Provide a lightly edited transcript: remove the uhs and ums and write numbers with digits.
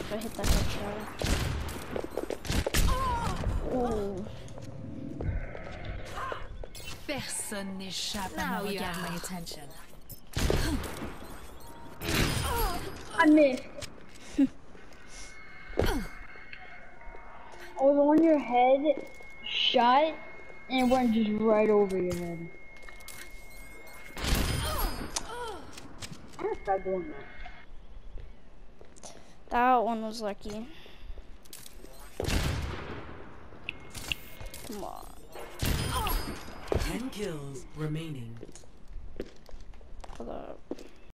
if I hit that headshot. Oh. Personne n'échappe à mon regard. My attention. I missed. I was on your head, shot, and it went just right over your head. I'm gonna start doing that. That one was lucky. Come on. 10 kills remaining. Hold up.